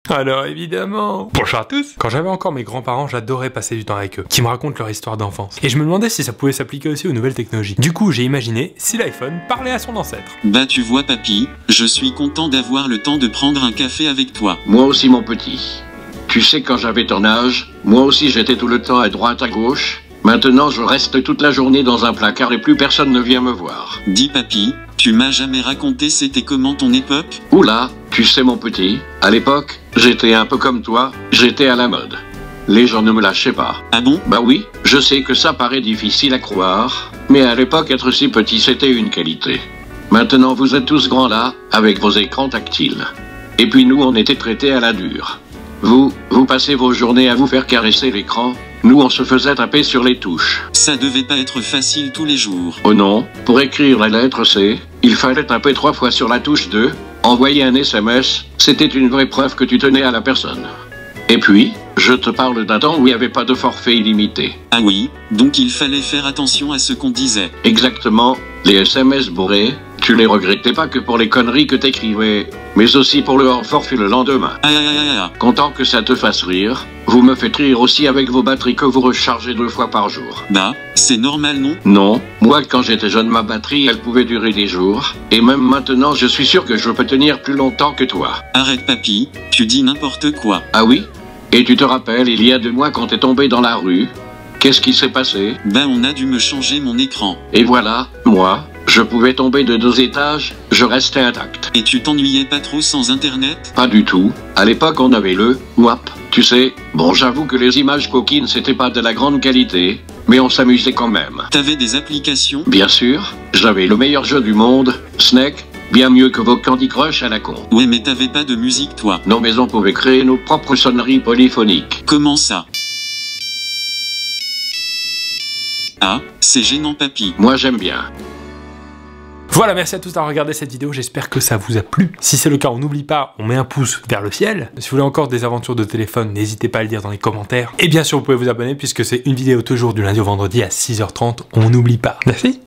Alors évidemment. Bonjour à tous. Quand j'avais encore mes grands-parents, j'adorais passer du temps avec eux, qui me racontent leur histoire d'enfance. Et je me demandais si ça pouvait s'appliquer aussi aux nouvelles technologies. Du coup, j'ai imaginé si l'iPhone parlait à son ancêtre. Bah tu vois papy, je suis content d'avoir le temps de prendre un café avec toi. Moi aussi mon petit. Tu sais, quand j'avais ton âge, moi aussi j'étais tout le temps à droite à gauche. Maintenant je reste toute la journée dans un placard et plus personne ne vient me voir. Dis papy, tu m'as jamais raconté c'était comment ton époque? Oula, tu sais mon petit, à l'époque, j'étais un peu comme toi, j'étais à la mode. Les gens ne me lâchaient pas. Ah bon? Bah oui, je sais que ça paraît difficile à croire, mais à l'époque être si petit c'était une qualité. Maintenant vous êtes tous grands là, avec vos écrans tactiles. Et puis nous on était traités à la dure. Vous passez vos journées à vous faire caresser l'écran, nous on se faisait taper sur les touches. Ça devait pas être facile tous les jours. Oh non, pour écrire la lettre C, il fallait taper 3 fois sur la touche 2, envoyer un SMS, c'était une vraie preuve que tu tenais à la personne. Et puis, je te parle d'un temps où il n'y avait pas de forfait illimité. Ah oui, donc il fallait faire attention à ce qu'on disait. Exactement, les SMS bourrés, tu les regrettais pas que pour les conneries que t'écrivais, mais aussi pour le hors-forfait le lendemain. Content que ça te fasse rire, vous me faites rire aussi avec vos batteries que vous rechargez 2 fois par jour. Bah, c'est normal non? Non, moi quand j'étais jeune ma batterie elle pouvait durer des jours, et même maintenant je suis sûr que je peux tenir plus longtemps que toi. Arrête papy, tu dis n'importe quoi. Ah oui? Et tu te rappelles il y a 2 mois quand t'es tombé dans la rue? Qu'est-ce qui s'est passé? Bah on a dû me changer mon écran. Et voilà, moi, je pouvais tomber de 2 étages, je restais intact. Et tu t'ennuyais pas trop sans internet? Pas du tout. À l'époque on avait le WAP, tu sais. Bon j'avoue que les images coquines c'était pas de la grande qualité, mais on s'amusait quand même. T'avais des applications? Bien sûr, j'avais le meilleur jeu du monde, Snake, bien mieux que vos Candy Crush à la con. Ouais mais t'avais pas de musique toi. Non mais on pouvait créer nos propres sonneries polyphoniques. Comment ça? Ah, c'est gênant papy. Moi j'aime bien. Voilà, merci à tous d'avoir regardé cette vidéo, j'espère que ça vous a plu. Si c'est le cas, on n'oublie pas, on met un pouce vers le ciel. Si vous voulez encore des aventures de téléphone, n'hésitez pas à le dire dans les commentaires. Et bien sûr, vous pouvez vous abonner puisque c'est une vidéo toujours du lundi au vendredi à 6h30, on n'oublie pas. Merci.